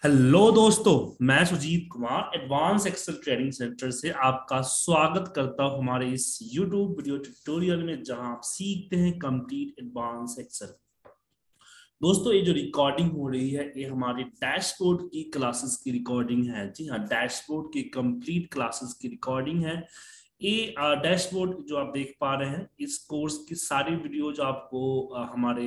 Hello दोस्तों, मैं Sujeet Kumar advance Excel training centre से आपका स्वागत करता हूं हमारे इस यूट्यूब वीडियो ट्यूटोरियल में, जहां आप सीखते हैं कंप्लीट एडवांस एक्सेल। दोस्तों, ये जो रिकॉर्डिंग हो रही है ये हमारे डैशबोर्ड की क्लासेस की रिकॉर्डिंग है। जी हाँ, डैशबोर्ड की कंप्लीट क्लासेस की रिकॉर्डिंग है। ये डैशबोर्ड जो आप देख पा रहे हैं, इस कोर्स की सारी वीडियो जो आपको हमारे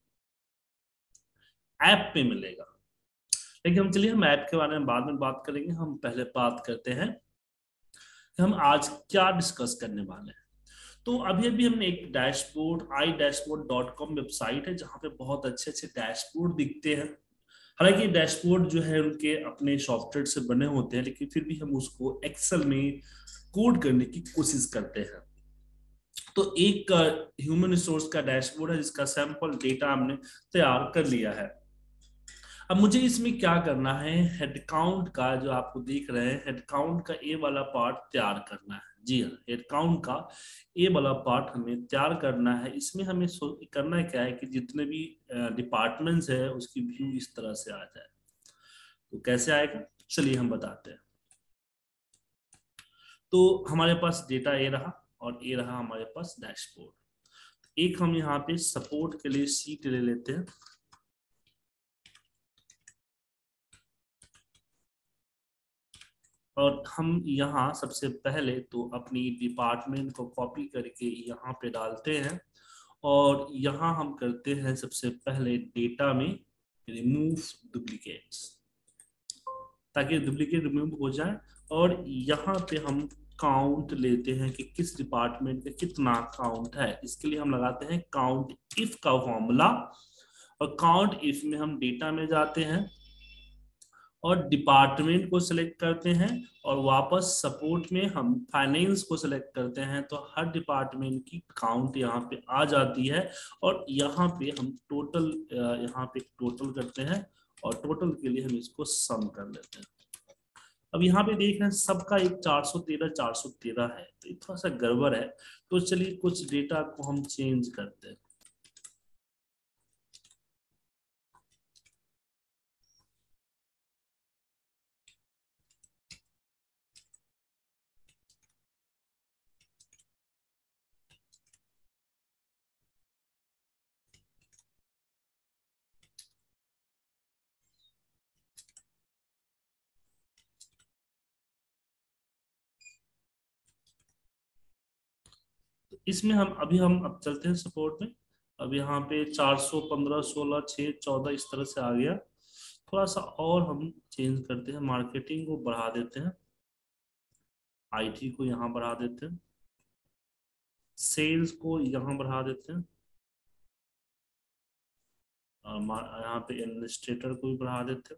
ऐप पे मिलेगा। लेकिन हम ऐप के बारे में बाद में बात करेंगे। हम पहले बात करते हैं कि हम आज क्या डिस्कस करने वाले हैं। तो अभी अभी हमने एक डैशबोर्ड iDashboard.com वेबसाइट है, जहाँ पे बहुत अच्छे अच्छे डैशबोर्ड दिखते हैं। हालांकि डैशबोर्ड जो है उनके अपने सॉफ्टवेयर से बने होते हैं, लेकिन फिर भी हम उसको एक्सेल में कोड करने की कोशिश करते हैं। तो एक ह्यूमन रिसोर्स का डैशबोर्ड है, जिसका सैंपल डेटा हमने तैयार कर लिया है। अब मुझे इसमें क्या करना है, हेड काउंट का जो आपको देख रहे हैं, हेड काउंट का ए वाला पार्ट तैयार करना है। जी हाँ, हेड काउंट का ए वाला पार्ट हमें तैयार करना है। इसमें हमें करना क्या है कि जितने भी डिपार्टमेंट्स है उसकी व्यू इस तरह से आ जाए। तो कैसे आएगा, चलिए हम बताते हैं। तो हमारे पास डेटा ए रहा, और ए रहा हमारे पास डैशबोर्ड। एक हम यहाँ पे सपोर्ट के लिए सीट ले लेते हैं, और हम यहाँ सबसे पहले तो अपनी डिपार्टमेंट को कॉपी करके यहाँ पे डालते हैं। और यहाँ हम करते हैं सबसे पहले डेटा में रिमूव डुप्लीकेट्स, ताकि डुप्लीकेट रिमूव हो जाए। और यहाँ पे हम काउंट लेते हैं कि किस डिपार्टमेंट में कितना काउंट है। इसके लिए हम लगाते हैं काउंट इफ का फॉर्मूला। और काउंट इफ में हम डेटा में जाते हैं और डिपार्टमेंट को सिलेक्ट करते हैं, और वापस सपोर्ट में हम फाइनेंस को सिलेक्ट करते हैं। तो हर डिपार्टमेंट की काउंट यहाँ पे आ जाती है। और यहाँ पे हम टोटल, यहाँ पे टोटल करते हैं, और टोटल के लिए हम इसको सम कर लेते हैं। अब यहाँ पे देख रहे हैं सबका एक 413 है, तो ये थोड़ा सा गड़बड़ है। तो चलिए कुछ डेटा को हम चेंज करते हैं। तो इसमें हम अब चलते हैं सपोर्ट में। अब यहाँ पे 415, 16, 6, 14 इस तरह से आ गया। थोड़ा सा और हम चेंज करते हैं, मार्केटिंग को बढ़ा देते हैं, आईटी को यहाँ बढ़ा देते हैं, सेल्स को यहाँ बढ़ा देते हैं, और यहाँ पे एडमिनिस्ट्रेटर को भी बढ़ा देते हैं,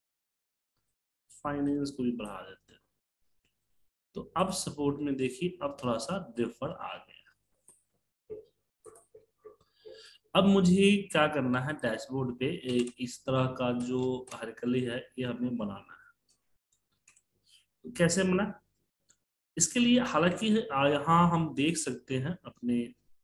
फाइनेंस को भी बढ़ा देते हैं। तो अब सपोर्ट में देखिए, अब थोड़ा सा डिफर आ गया। अब मुझे क्या करना है, डैशबोर्ड पे इस तरह का जो हरकली है ये हमें बनाना है। तो कैसे बना, इसके लिए हालांकि यहाँ हम देख सकते हैं अपने,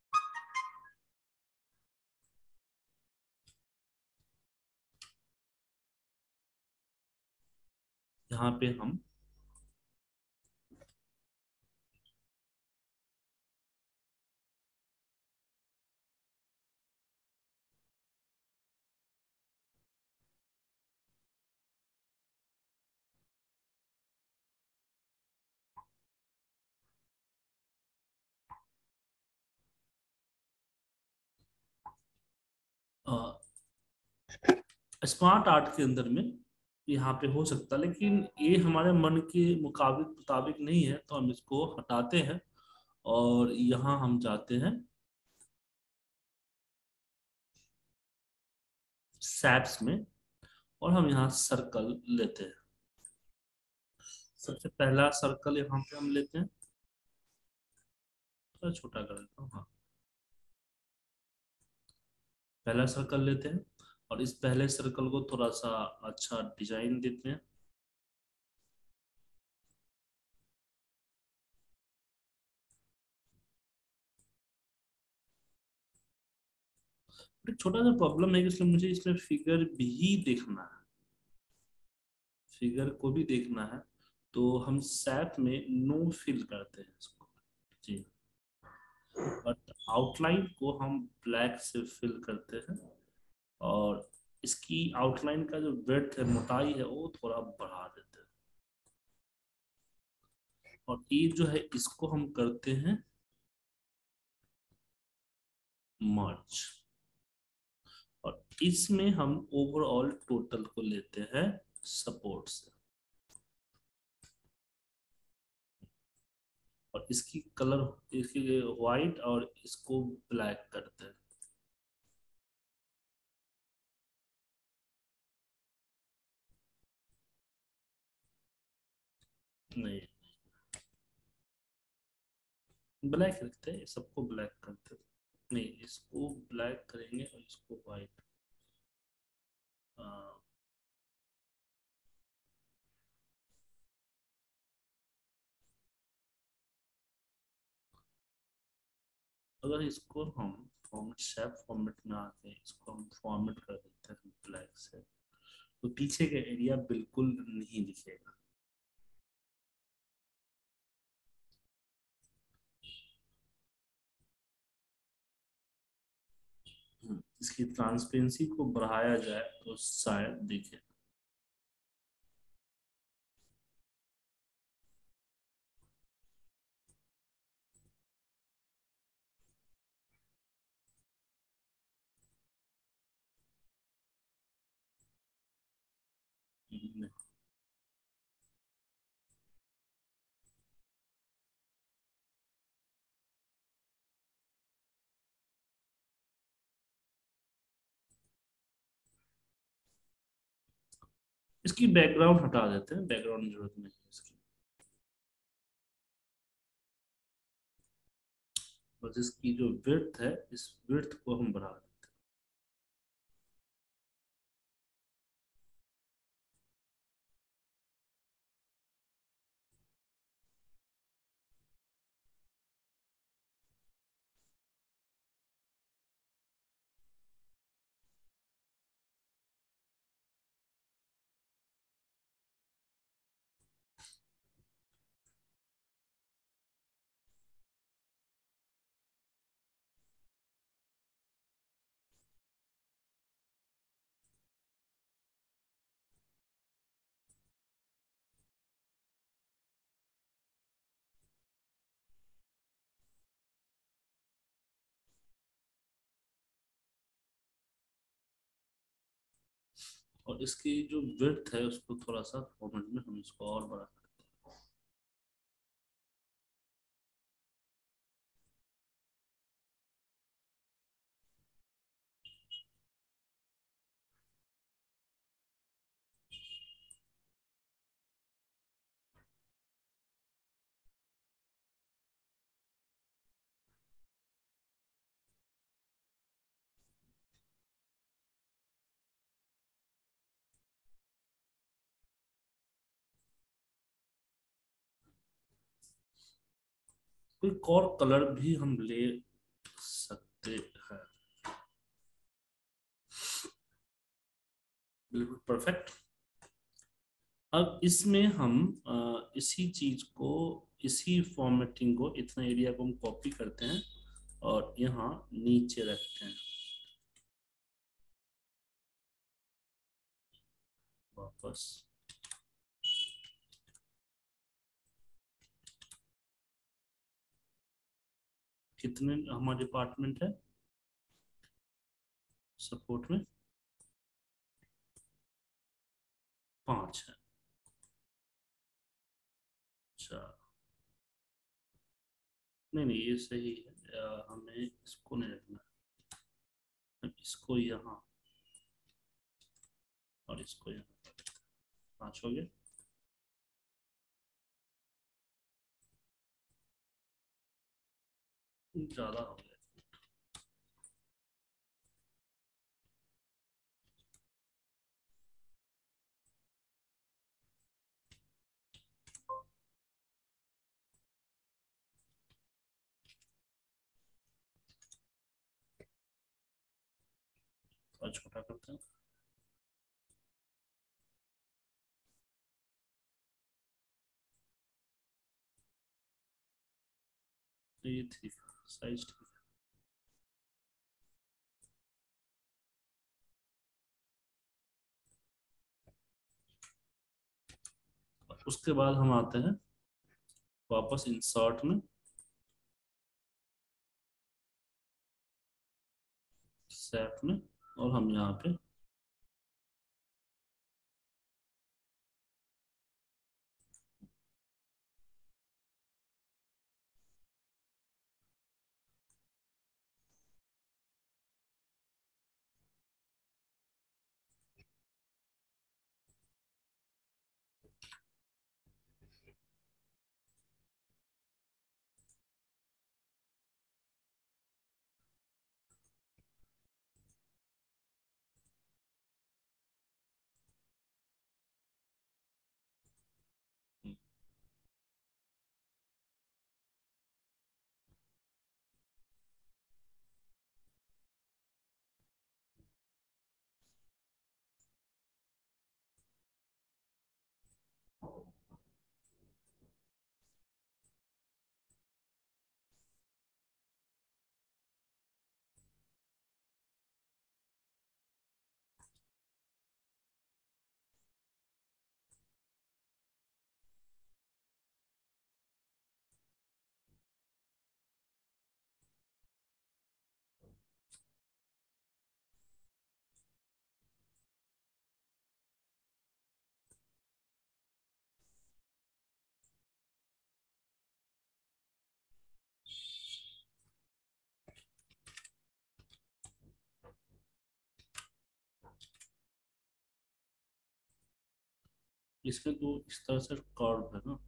यहाँ पे हम स्मार्ट आर्ट के अंदर में यहाँ पे हो सकता है, लेकिन ये हमारे मन के मुताबिक नहीं है, तो हम इसको हटाते हैं। और यहाँ हम जाते हैं सैप्स में, और हम यहाँ सर्कल लेते हैं। सबसे पहला सर्कल यहाँ पे हम लेते हैं, थोड़ा छोटा कर देता हूँ। हाँ, पहला सर्कल लेते हैं, और इस पहले सर्कल को थोड़ा सा अच्छा डिजाइन देते हैं। एक छोटा सा प्रॉब्लम है कि इसलिए मुझे इसमें फिगर भी देखना है। फिगर को भी देखना है तो हम सैप में नो फिल करते हैं इसको जी। बट आउटलाइन को हम ब्लैक से फिल करते हैं और इसकी आउटलाइन का जो ब्रेड्थ है, मोटाई है, वो थोड़ा बढ़ा देते हैं। और ये जो है इसको हम करते हैं मर्ज। और इसमें हम ओवरऑल टोटल को लेते हैं सपोर्ट से। और इसकी कलर, इसकी व्हाइट और इसको ब्लैक करते हैं। नहीं, ब्लैक रखते हैं, सबको ब्लैक करते हैं। नहीं, इसको ब्लैक करेंगे और इसको व्हाइट। अगर इसको हम फॉर्मेट, शेप फॉर्मेट में आके इसको हम फॉर्मेट कर देते हैं ब्लैक से, तो पीछे का एरिया बिल्कुल नहीं दिखेगा। इसकी ट्रांसपेरेंसी को बढ़ाया जाए तो शायद दिखे। इसकी बैकग्राउंड हटा देते हैं, बैकग्राउंड की जरूरत नहीं है इसकी। बस इसकी जो विड्थ है, इस विड्थ को हम बढ़ा देते हैं। और इसकी जो विड्थ है उसको थोड़ा सा फॉर्मेट में हम इसको और बढ़ा देते हैं। कोई और कलर भी हम ले सकते हैं। बिल्कुल परफेक्ट। अब इसमें हम इसी चीज को, इसी फॉर्मेटिंग को, इतना एरिया को हम कॉपी करते हैं और यहाँ नीचे रखते हैं वापस। कितने हमारे डिपार्टमेंट है सपोर्ट में? 5 है। अच्छा, नहीं नहीं, ये सही है। हमें इसको नहीं रखना है। इसको यहाँ और इसको यहाँ। 5 हो गया। ज्यादा हो गया। थोड़ा छोटा करते हैं। ये ठीक है, साइज ठीक है। उसके बाद हम आते हैं वापस इंसर्ट में, सेट में, और हम यहाँ पे इसमें दो इस तरह से कर्व है ना,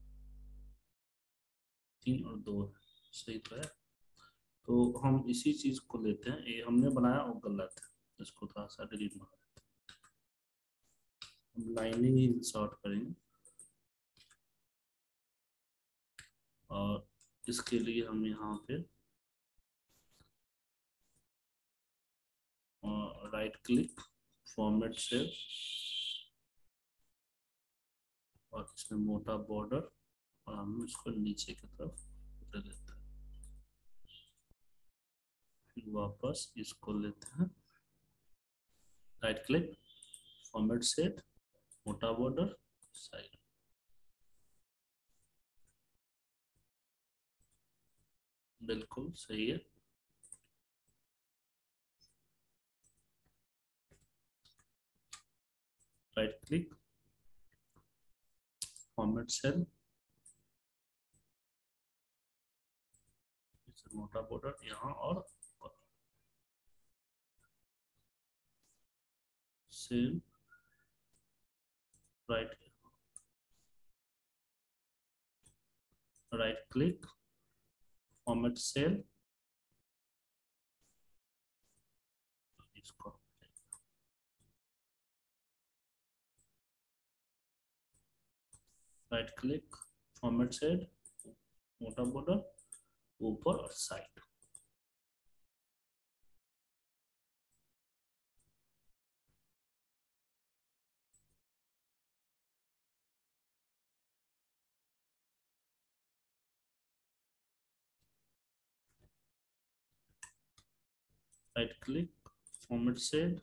3 और 2 है, सही तो है। तो हम इसी चीज को लेते हैं, ये हमने बनाया वो गलत है, इसको थोड़ा सा डिलीट मार देते हैं। हम लाइनिंग इंसर्ट करेंगे और इसके लिए हम यहाँ पे राइट क्लिक, फॉर्मेट सेल, और इसमें मोटा बॉर्डर, और हम इसको नीचे की तरफ ले लेते हैं। फिर वापस इसको लेते हैं, राइट क्लिक, फॉर्मेट सेट, मोटा बॉर्डर, साइड, बिल्कुल सही है। राइट क्लिक, फॉर्मेट सेल, मोटा बॉर्डर यहाँ, और same right, right click, format cell, इसको राइट क्लिक, फॉर्मेट सेल, मोटा बॉर्डर, ऊपर और side, right click, format cell,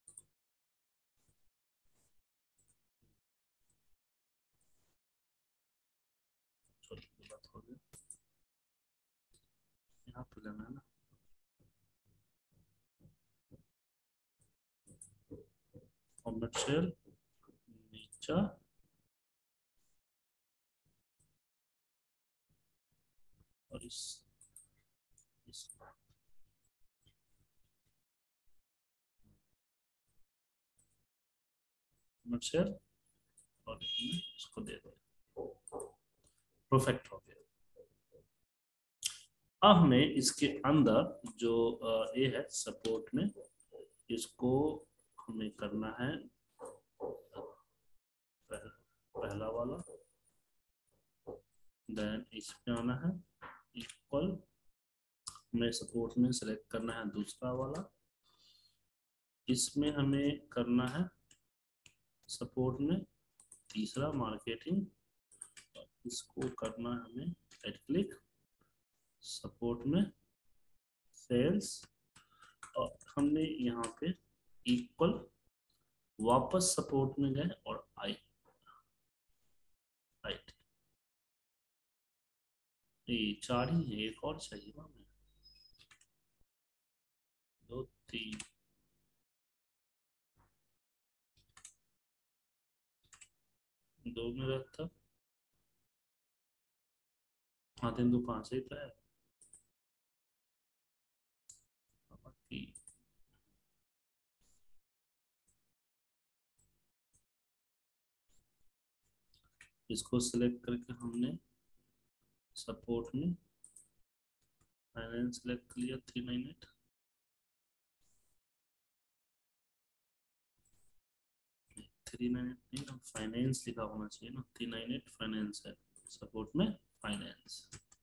बात हो गया, यहाँ पे लेना है ना, फॉर्मेट सेल, नीचा, और इस फॉर्मेट सेल, और इसको दे दो, परफेक्ट हो गया। अब हमें इसके अंदर जो ये है सपोर्ट में, इसको हमें करना है पहला वाला, देन इस पे आना है इक्वल, हमें सपोर्ट में सेलेक्ट करना है दूसरा वाला, इसमें हमें करना है सपोर्ट में तीसरा मार्केटिंग, इसको करना है हमें राइट क्लिक, सपोर्ट में सेल्स, और हमने यहाँ पे इक्वल, वापस सपोर्ट में गए और आई राइट। ये 4 ही है, एक और चाहिए ना हमें, 2 3, 2 में रहता, हाँ 3 2 5 ही तो है बाकी। इसको सिलेक्ट करके हमने सपोर्ट में फाइनेंस सेलेक्ट कर लिया 398, 398 नहीं, फाइनेंस लिखा होना चाहिए ना, 398 फाइनेंस है, सपोर्ट में फाइनेंस।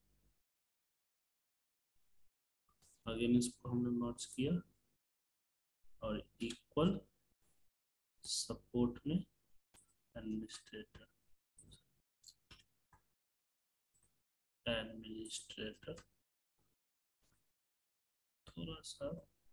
अगेन इसको हमने नॉच किया और इक्वल सपोर्ट में एडमिनिस्ट्रेटर, एडमिनिस्ट्रेटर थोड़ा सा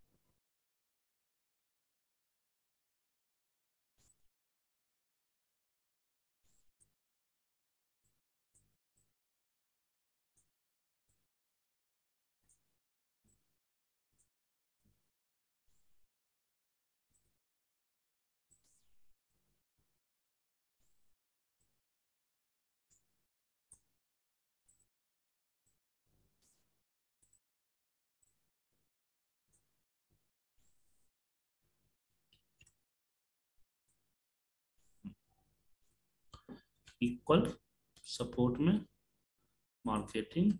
इक्वल सपोर्ट में मार्केटिंग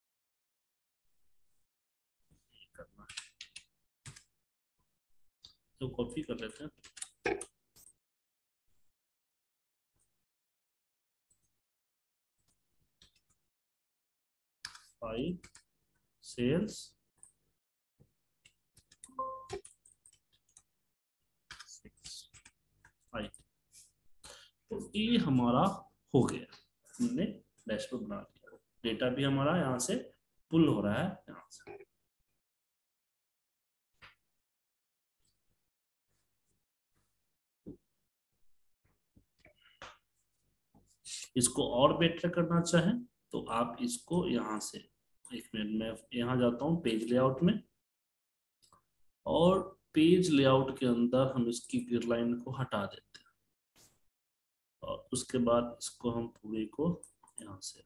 करना है, तो कॉपी कर लेते हैं। 5 सेल्स 6 5, तो ये हमारा हो गया, हमने डैशबोर्ड बना लिया, डेटा भी हमारा यहाँ से पुल हो रहा है यहाँ से। इसको और बेटर करना चाहें तो आप इसको यहाँ से, एक मिनट मैं यहाँ जाता हूँ पेज लेआउट में, और पेज लेआउट के अंदर हम इसकी ग्रिड लाइन को हटा देते हैं, और उसके बाद इसको हम पूरे को यहाँ से,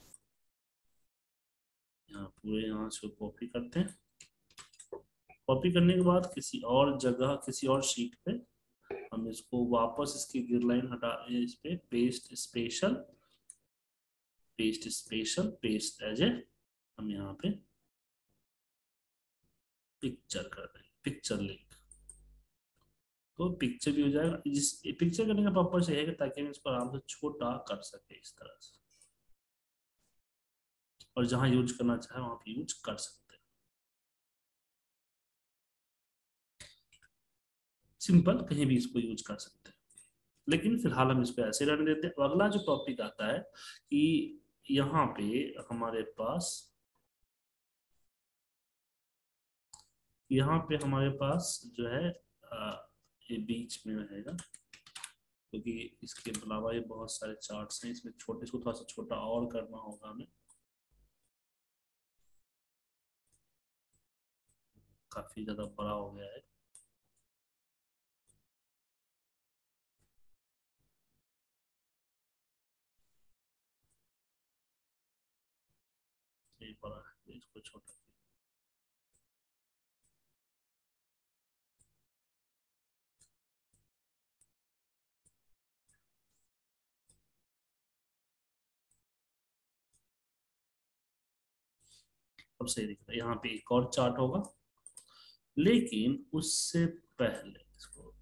यहाँ पूरे यहाँ से कॉपी करते हैं। कॉपी करने के बाद किसी और जगह, किसी और शीट पे हम इसको वापस इसकी ग्रिड लाइन हटा, इस पे paste special, paste special, paste as a, हम यहाँ पे पिक्चर कर रहे हैं, पिक्चर लिंक, तो पिक्चर भी हो जाएगा। जिस पिक्चर करने का पर्पस ये है कि ताकि हम इसको आराम से छोटा कर सके इस तरह से, और जहां यूज करना चाहे वहां पे यूज कर सकते हैं। सिंपल, कहीं भी इसको यूज कर सकते हैं, लेकिन फिलहाल हम इसको ऐसे रहने देते हैं। अगला जो टॉपिक आता है कि यहाँ पे हमारे पास, यहाँ पे हमारे पास जो है ये बीच में रहेगा, क्योंकि इसके अलावा ये बहुत सारे चार्ट्स हैं, इसमें छोटे, इसको थोड़ा सा छोटा और करना होगा हमें, काफी ज्यादा बड़ा हो गया है। ये बड़ा है, इसको छोटा, अब सही दिख रहा है। यहाँ पे एक और चार्ट होगा, लेकिन उससे पहले इसको,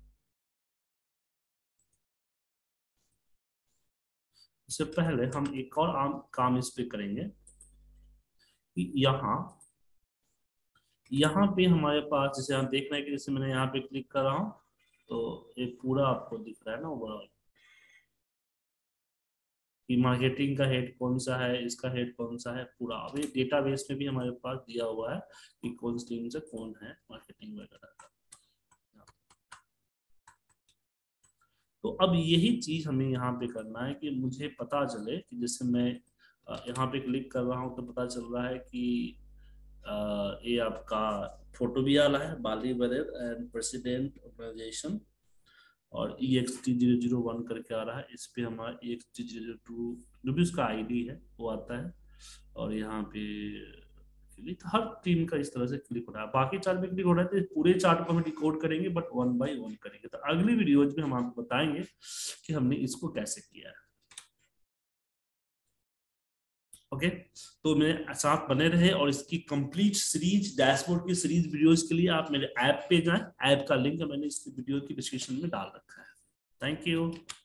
उससे पहले हम एक और आम काम इस पे करेंगे कि यहाँ पे हमारे पास, जैसे हम देख रहे हैं कि जैसे मैंने यहाँ पे क्लिक कर रहा हूँ तो ये पूरा आपको दिख रहा है ना ओवरऑल, कि मार्केटिंग का हेड कौन सा है, इसका हेड कौन सा है, पूरा अभी डेटाबेस में भी हमारे पास दिया हुआ है कि कौन सी टीम से कौन है मार्केटिंग वगैरह का। तो अब यही चीज हमें यहाँ पे करना है कि मुझे पता चले कि जैसे मैं यहाँ पे क्लिक कर रहा हूँ तो पता चल रहा है कि ये आपका फोटो भी आ रहा है, बाली बरेर एंड प्रेसिडेंट ऑर्गेनाइजेशन, और EXT001 करके आ रहा है। इस पे हमारा EXT002 जो भी उसका आईडी है वो आता है, और यहाँ पे क्लिक, हर टीम का इस तरह से क्लिक हो रहा है। बाकी चार्ट में क्लिक हो रहा है, तो पूरे चार्ट को हम डिकोड करेंगे बट 1 बाय 1 करेंगे। तो अगली वीडियोज में हम आपको बताएंगे कि हमने इसको कैसे किया है। ओके, तो मेरे साथ बने रहे, और इसकी कंप्लीट सीरीज, डैशबोर्ड की सीरीज वीडियोस के लिए आप मेरे ऐप पे जाएं। ऐप का लिंक मैंने इस वीडियो की डिस्क्रिप्शन में डाल रखा है। Thank you.